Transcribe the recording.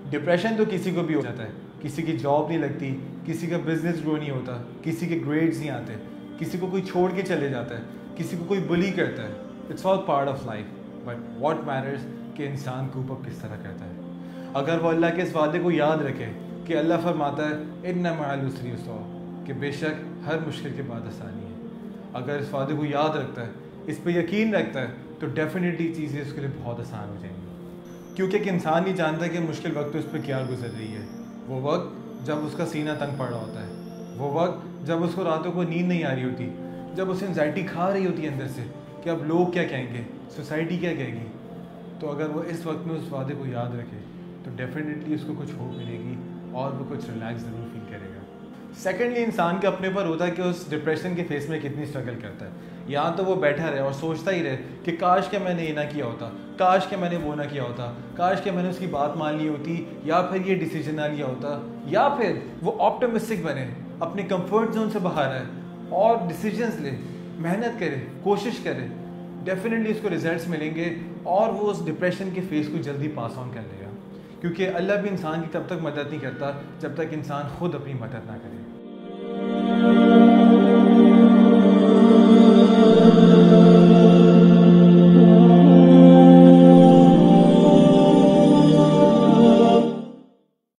Depression तो किसी को भी हो जाता है, किसी की जॉब नहीं लगती, किसी का बिजनेस ग्रो नहीं होता, किसी के ग्रेड्स नहीं आते, किसी को कोई छोड़ के चले जाता है, किसी को कोई बुली करता है। It's all part of life, but what matters कि इंसान कूप अप किस तरह करता है। अगर वो अल्लाह के इस वादे को याद रखे कि अल्लाह फरमाता है इन्ना मअल उसरी युस्रा, कि बेशक हर मुश्किल के बाद आसानी है। अगर इस वादे को याद रखता है, इस पर यकीन रखता है, तो डेफिनेटली चीज़ें उसके लिए बहुत आसान हो जाएंगी। क्योंकि एक इंसान नहीं जानता कि मुश्किल वक्त उस पर क्या गुजर रही है। वो वक्त जब उसका सीना तंग पड़ रहा होता है, वो वक्त जब उसको रातों को नींद नहीं आ रही होती, जब उसे एंजाइटी खा रही होती है अंदर से कि अब लोग क्या कहेंगे, सोसाइटी क्या कहेगी। तो अगर वो इस वक्त में उस वादे को याद रखे तो डेफिनेटली उसको कुछ होप मिलेगी और वो कुछ रिलैक्स ज़रूर फील करेगा। सेकेंडली, इंसान के अपने पर होता है कि उस डिप्रेशन के फेस में कितनी स्ट्रगल करता है। या तो वो बैठा रहे और सोचता ही रहे कि काश के मैंने ये ना किया होता, काश के मैंने वो ना किया होता, काश के मैंने उसकी बात मान ली होती, या फिर ये डिसीजन ना लिया होता। या फिर वो ऑप्टिमिस्टिक बने, अपने कंफर्ट जोन से बाहर आए और डिसीजंस ले, मेहनत करे, कोशिश करे। डेफिनेटली उसको रिजल्ट्स मिलेंगे और वो उस डिप्रेशन के फेस को जल्दी पास ऑन कर लेगा। क्योंकि अल्लाह भी इंसान की तब तक मदद नहीं करता जब तक इंसान खुद अपनी मदद ना करे।